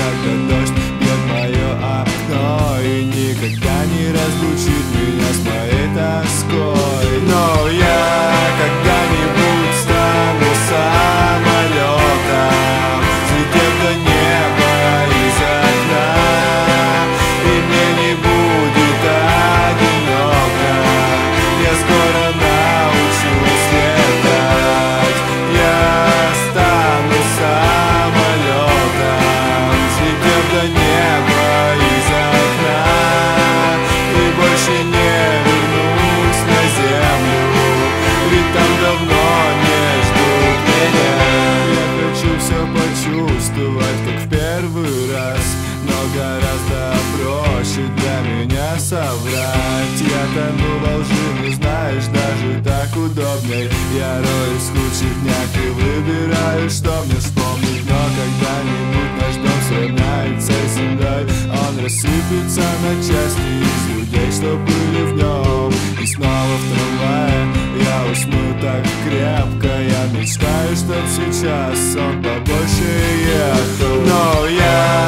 когда дождь бьет мое окно и никогда не разлучит меня с моей тоской. Но я когда-нибудь стану самолетом, взлетев до неба из окна, и мне не будет одиноко. Я скоро научусь летать. Я стану самолетом, взлетев до неба из окна, и больше не вернусь на землю, ведь там давно не ждут меня. Я хочу все почувствовать, как в первый раз, но гораздо проще для меня соврать. Я тону во лжи, не знаешь, даже так удобней. Я роюсь в худших днях и выбираю, что мне вспомнить. Но когда-нибудь наш дом сравняется с землей, он рассыпется на части из людей, что были в нем. И снова в трамвае я усну так крепко. Я мечтаю, чтоб сейчас он побольше ехал. Но я